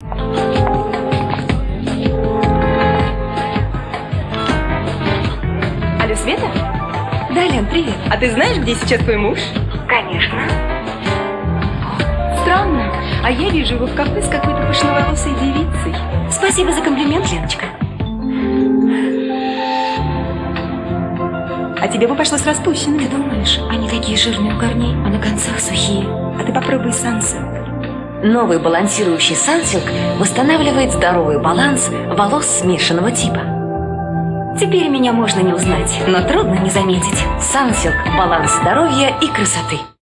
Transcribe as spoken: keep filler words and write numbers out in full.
Алло, Света? Да, Лен, привет. А ты знаешь, где сейчас твой муж? Конечно. Странно. А я вижу его в кафе с какой-то пышноволосой девицей. Спасибо за комплимент, Леночка. А тебе бы пошло с распущенными. Ты думаешь, они такие жирные у корней, а на концах сухие? А ты попробуй Сансилк. Новый балансирующий Сансилк восстанавливает здоровый баланс волос смешанного типа. Теперь меня можно не узнать, но трудно не заметить. Сансилк – баланс здоровья и красоты.